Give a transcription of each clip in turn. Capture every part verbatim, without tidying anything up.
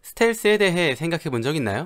스텔스에 대해 생각해 본 적 있나요?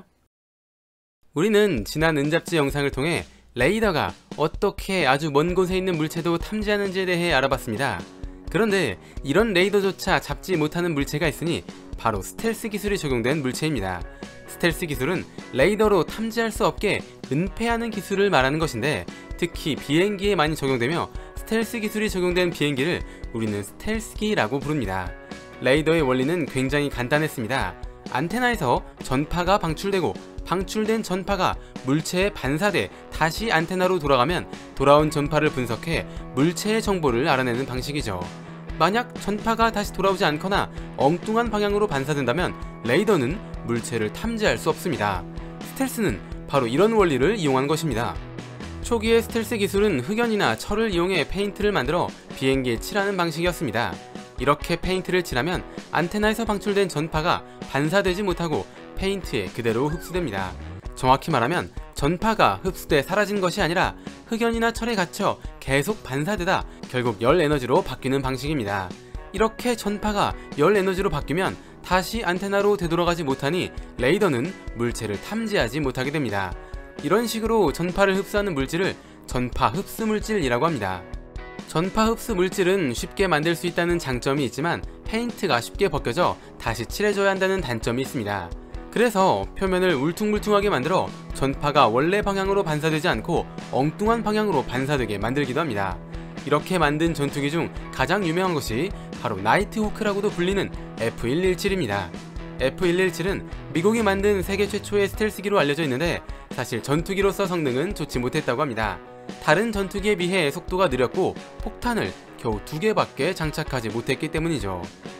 우리는 지난 은잡지 영상을 통해 레이더가 어떻게 아주 먼 곳에 있는 물체도 탐지하는지에 대해 알아봤습니다. 그런데 이런 레이더조차 잡지 못하는 물체가 있으니 바로 스텔스 기술이 적용된 물체입니다. 스텔스 기술은 레이더로 탐지할 수 없게 은폐하는 기술을 말하는 것인데, 특히 비행기에 많이 적용되며 스텔스 기술이 적용된 비행기를 우리는 스텔스기라고 부릅니다. 레이더의 원리는 굉장히 간단했습니다. 안테나에서 전파가 방출되고 방출된 전파가 물체에 반사돼 다시 안테나로 돌아가면 돌아온 전파를 분석해 물체의 정보를 알아내는 방식이죠. 만약 전파가 다시 돌아오지 않거나 엉뚱한 방향으로 반사된다면 레이더는 물체를 탐지할 수 없습니다. 스텔스는 바로 이런 원리를 이용한 것입니다. 초기의 스텔스 기술은 흑연이나 철을 이용해 페인트를 만들어 비행기에 칠하는 방식이었습니다. 이렇게 페인트를 칠하면 안테나에서 방출된 전파가 반사되지 못하고 페인트에 그대로 흡수됩니다. 정확히 말하면 전파가 흡수돼 사라진 것이 아니라 흑연이나 철에 갇혀 계속 반사되다 결국 열 에너지로 바뀌는 방식입니다. 이렇게 전파가 열 에너지로 바뀌면 다시 안테나로 되돌아가지 못하니 레이더는 물체를 탐지하지 못하게 됩니다. 이런 식으로 전파를 흡수하는 물질을 전파 흡수 물질이라고 합니다. 전파 흡수 물질은 쉽게 만들 수 있다는 장점이 있지만 페인트가 쉽게 벗겨져 다시 칠해줘야 한다는 단점이 있습니다. 그래서 표면을 울퉁불퉁하게 만들어 전파가 원래 방향으로 반사되지 않고 엉뚱한 방향으로 반사되게 만들기도 합니다. 이렇게 만든 전투기 중 가장 유명한 것이 바로 나이트호크라고도 불리는 에프 백십칠입니다. 에프 백십칠은 미국이 만든 세계 최초의 스텔스기로 알려져 있는데, 사실 전투기로서 성능은 좋지 못했다고 합니다. 다른 전투기에 비해 속도가 느렸고 폭탄을 겨우 두 개밖에 장착하지 못했기 때문이죠.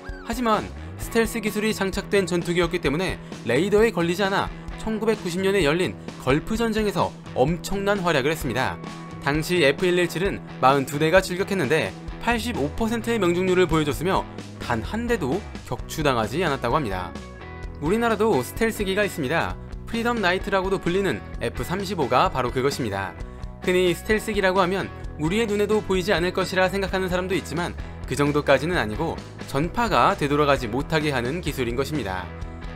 하지만 스텔스 기술이 장착된 전투기였기 때문에 레이더에 걸리지 않아 천구백구십 년에 열린 걸프 전쟁에서 엄청난 활약을 했습니다. 당시 에프 백십칠은 사십이 대가 출격했는데 팔십오 퍼센트의 명중률을 보여줬으며 단 한 대도 격추당하지 않았다고 합니다. 우리나라도 스텔스기가 있습니다. 프리덤 나이트라고도 불리는 에프 삼십오가 바로 그것입니다. 흔히 스텔스기라고 하면 우리의 눈에도 보이지 않을 것이라 생각하는 사람도 있지만 그 정도까지는 아니고 전파가 되돌아가지 못하게 하는 기술인 것입니다.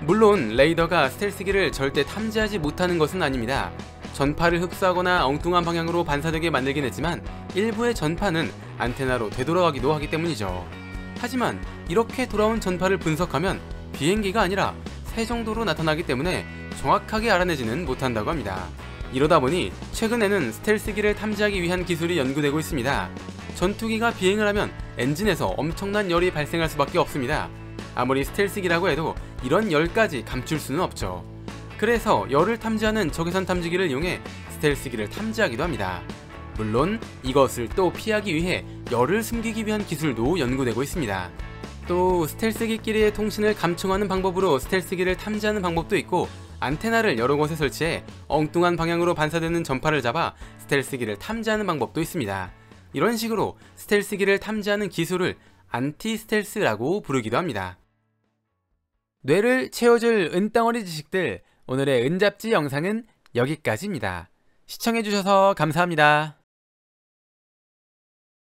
물론 레이더가 스텔스기를 절대 탐지하지 못하는 것은 아닙니다. 전파를 흡수하거나 엉뚱한 방향으로 반사되게 만들긴 했지만 일부의 전파는 안테나로 되돌아가기도 하기 때문이죠. 하지만 이렇게 돌아온 전파를 분석하면 비행기가 아니라 새 정도로 나타나기 때문에 정확하게 알아내지는 못한다고 합니다. 이러다 보니 최근에는 스텔스기를 탐지하기 위한 기술이 연구되고 있습니다. 전투기가 비행을 하면 엔진에서 엄청난 열이 발생할 수밖에 없습니다. 아무리 스텔스기라고 해도 이런 열까지 감출 수는 없죠. 그래서 열을 탐지하는 적외선 탐지기를 이용해 스텔스기를 탐지하기도 합니다. 물론 이것을 또 피하기 위해 열을 숨기기 위한 기술도 연구되고 있습니다. 또 스텔스기끼리의 통신을 감청하는 방법으로 스텔스기를 탐지하는 방법도 있고, 안테나를 여러 곳에 설치해 엉뚱한 방향으로 반사되는 전파를 잡아 스텔스기를 탐지하는 방법도 있습니다. 이런 식으로 스텔스기를 탐지하는 기술을 안티 스텔스라고 부르기도 합니다. 뇌를 채워줄 은덩어리 지식들, 오늘의 은잡지 영상은 여기까지입니다. 시청해주셔서 감사합니다.